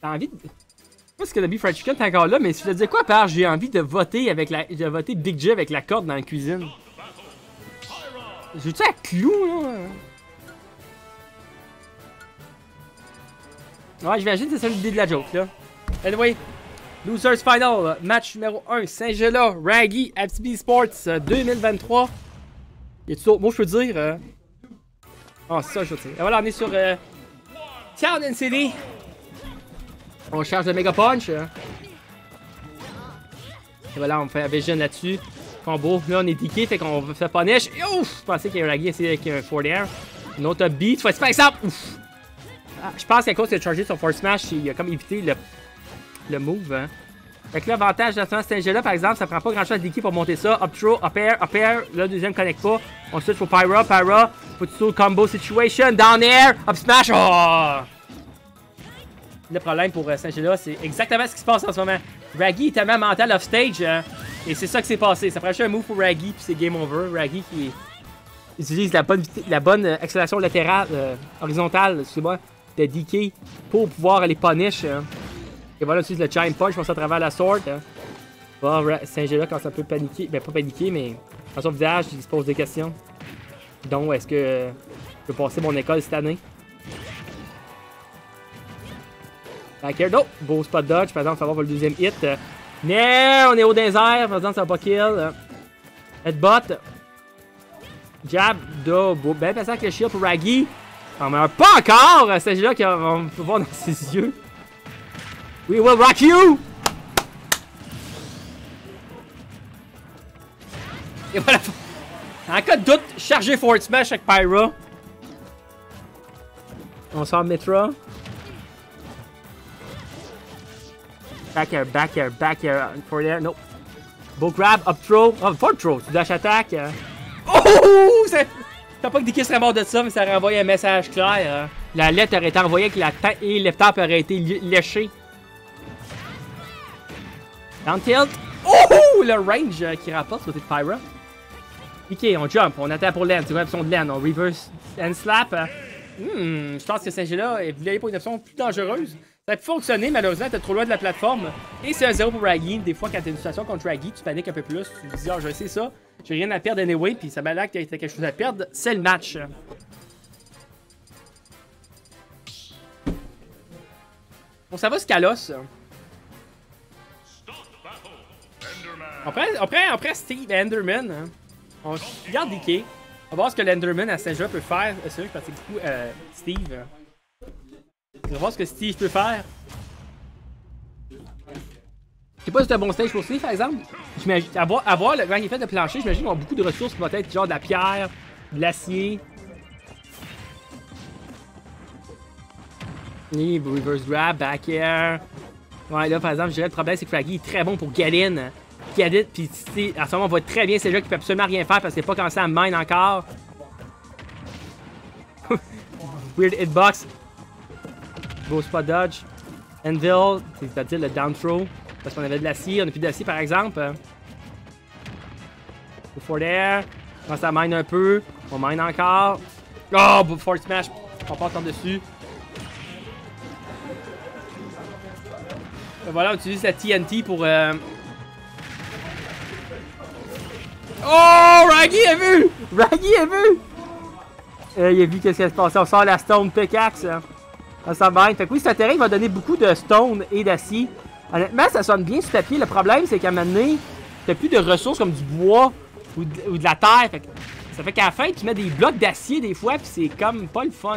T'as envie de... Je sais pas si Kenobi Fried Chicken t'es encore là, mais si je te disais quoi, par j'ai envie de voter avec la... de voter Big J avec la corde dans la cuisine. J'ai-tu à clou, là? Ouais, j'imagine que c'est ça l'idée de la joke, là. Anyway, Losers Final, match numéro 1, Saint-Gela, Raggy, FTB Sports 2023. Y'a-tu d'autres mots que je peux dire? Ah, c'est ça, je veux dire. Et voilà, on est sur Town and City. On charge le Mega Punch. Et voilà, on fait un vision là-dessus. Combo. Là, on est diqué, fait qu'on fait punish. Et ouf! Je pensais qu'il y a Raggy essayé avec un Ford Air. Une autre beat. Soit par exemple. Ouf! Ah, je pense qu'à cause qu'il a chargé son Force Smash, il a comme évité le move. Hein. Fait que l'avantage de ce Saint-Gela, par exemple, ça prend pas grand chose de pour monter ça. Up throw, up air. Là, le deuxième connecte pas. On switch pour Pyra. Put to combo situation. Down air. Up smash. Oh! Le problème pour Saint-Gela, c'est exactement ce qui se passe en ce moment. Raggy est tellement mental off stage. Hein, et c'est ça qui s'est passé. Ça prend juste un move pour Raggy, puis c'est game over. Raggy qui utilise la bonne accélération latérale, horizontale, excusez-moi, de DK pour pouvoir aller punish. Hein. Et voilà, utilise le Chime Punch, passe à travers la sword. Hein. Bon, Saint-Gela quand ça peut paniquer, ben pas paniquer, mais dans son visage, il se pose des questions. Donc, est-ce que je peux passer mon école cette année? Back here, no! Beau spot dodge, par exemple, ça va pour le deuxième hit. Non, on est au désert, par exemple, ça va pas kill. Headbutt. Jab, double. Ben, passant avec le shield pour Raggy. On meurt pas encore! Saint-Gela qu'on peut voir dans ses yeux. We will rock you! Et voilà. En cas de doute, chargez Forward Smash avec Pyra. On sort Mitra. Back air, forward air, nope. Bow grab, up throw. Oh, forward throw, tu dash attack. Oh! T'as pas que des kills seraient morts de ça, mais ça aurait envoyé un message clair. La lettre aurait été envoyée avec la tête et le top aurait été léché. Down tilt. Oh! Le range qui rapporte côté de Pyra. Ok, on jump, on attend pour l'end, c'est une option de l'end, on reverse end slap. Je pense que Saint-Gela voulait aller pour une option plus dangereuse. Ça a pu fonctionner, malheureusement, t'es trop loin de la plateforme. Et c'est un 0 pour Raggy. Des fois, quand t'es une situation contre Raggy, tu paniques un peu plus. Tu te dis, ah, je vais essayer ça. J'ai rien à perdre anyway, puis ça m'a l'air que t'as quelque chose à perdre. C'est le match. Bon, ça va, Scalos. Après Steve Enderman, hein. On regarde DK. On va voir ce que l'Enderman à Saint-Gela peut faire. C'est vrai que je pensais beaucoup Steve. On va voir ce que Steve peut faire. Je sais pas si c'est un bon stage pour Steve, par exemple. À voir quand il est fait de plancher, j'imagine qu'il y a beaucoup de ressources qui vont être genre de la pierre, de l'acier. Et reverse grab, back air. Ouais, là, par exemple, je dirais le problème, c'est que Fraggy est très bon pour get in. Get it, puis en ce moment, on voit très bien ces jeux qui peut absolument rien faire parce qu'il n'est pas commencé à mine encore. Weird hitbox. Beau spot dodge. Anvil, c'est-à-dire le down throw. Parce qu'on avait de l'acier, on n'a plus d'acier par exemple. Go for there. On commence à mine un peu. On mine encore. Oh, forward smash. On passe en dessus. Et voilà, on utilise la TNT pour. Oh, Raggy a vu! Raggy a vu! Il a vu qu'est-ce qui se passait. On sort la Stone Pickaxe. On s'en mine. Fait que oui, ce terrain va donner beaucoup de stone et d'acier. Honnêtement, ça sonne bien sur papier. Le problème, c'est qu'à un moment donné, t'as plus de ressources comme du bois ou de la terre. Fait que ça fait qu'à la fin, tu mets des blocs d'acier des fois, puis c'est comme pas le fun.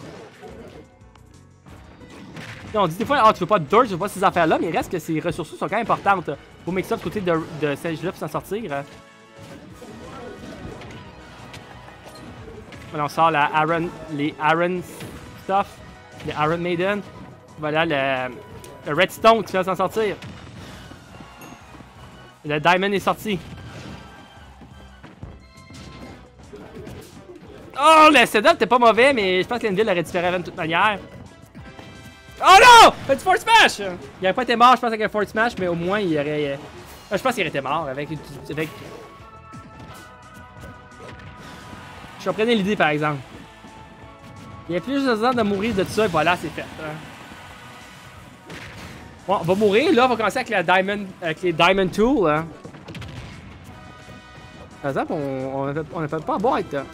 On dit des fois, oh, tu veux pas de dirt, tu veux pas ces affaires-là, mais il reste que ces ressources sont quand même importantes. Faut mixer ça du côté de Saint-Gela pour s'en sortir. Voilà, on sort les Iron Stuff, les Iron Maiden. Voilà le Redstone qui va s'en sortir. Le Diamond est sorti. Oh, le setup t'es pas mauvais, mais je pense que l'Envil aurait différé de toute manière. Oh non! Fait du Forward Smash! Il aurait pas été mort, je pense, avec un Forward Smash, mais au moins, il aurait... je pense qu'il aurait été mort avec... Je comprenais l'idée, par exemple. Il y a plus besoin de mourir de tout ça, et voilà, c'est fait. Bon, on va mourir. Là, on va commencer avec les Diamond Tools. Hein. Par exemple, on ne fait pas boîte. Là.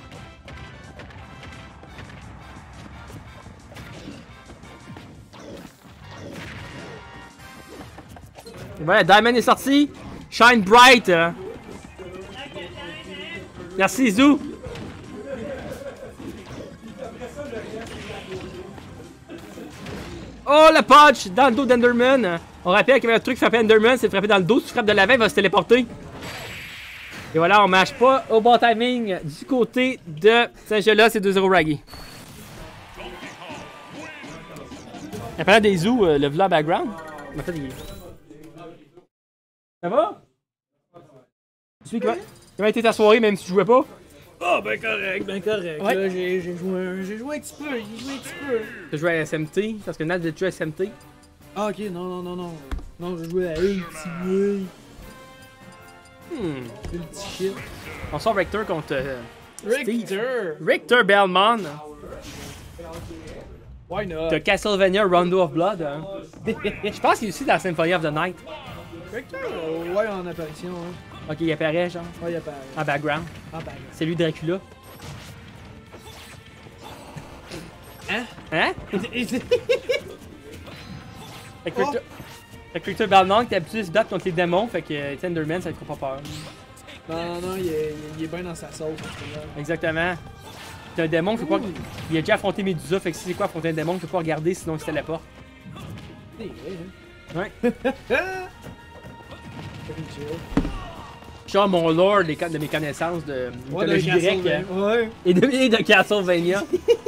Et voilà, Diamond est sorti. Shine bright. Hein. Merci, Zou. Oh, le punch dans le dos d'Enderman. On rappelle qu'il y avait un truc qui frappait Enderman, c'est de frapper dans le dos. Si tu frappes de l'avant, il va se téléporter. Et voilà, on marche pas au bon timing du côté de Saint-Gelais, c'est 2-0 Raggy. En parlant des zoos, le vlog background. Ça va? Comment a été ta soirée même si tu jouais pas? Oh, ben correct, ben correct. Ouais. Là, j'ai joué un petit peu, T'as joué à SMT? Parce que Nat veut jouer à SMT. Ah, ok, non. Non, j'ai joué à un petit peu. Le petit shit. On sort Richter contre Richter! Richter Belmont Why not? de Castlevania Rondo of Blood. Hein. Je pense qu'il est aussi dans Symphony of the Night. Richter, ouais, en apparition, hein. Ok, il apparaît genre Ouais, il apparaît. en background. Ah, ben. C'est lui Dracula. Hein? Hein? Fait que Richter Belmont qui est habitué de se battre contre les démons, fait que Enderman ça ne fait pas peur. Non, il est bien dans sa sauce. Exactement. C'est un démon, faut pas. Il a déjà affronté Medusa, fait que si c'est quoi affronter un démon, faut pas regarder sinon il se téléporte. Ouais. Genre mon lore de mes connaissances de mythologie grecque et de Castlevania.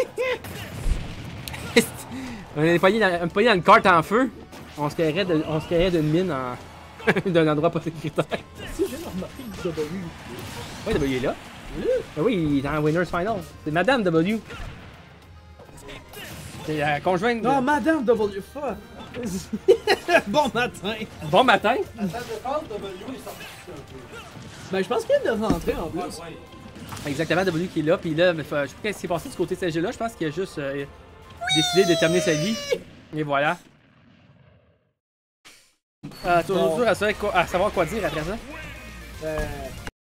On est pogné dans une carte en feu. On se carrait d'une mine d'un endroit pas sécuritaire. Si, j'ai remarqué le W. Oui, W est là. Ben oui, il est dans Winner's Final. C'est Madame W. C'est la conjointe de... Non, Madame W, fuck! Bon matin! Bon matin! Ben, je pense qu'il vient de rentrer en plus. Exactement, W qui est là. Puis là, je sais pas ce qui s'est passé du côté de CG là. Je pense qu'il a juste décidé de terminer sa vie. Et voilà. Toujours à savoir quoi dire après ça.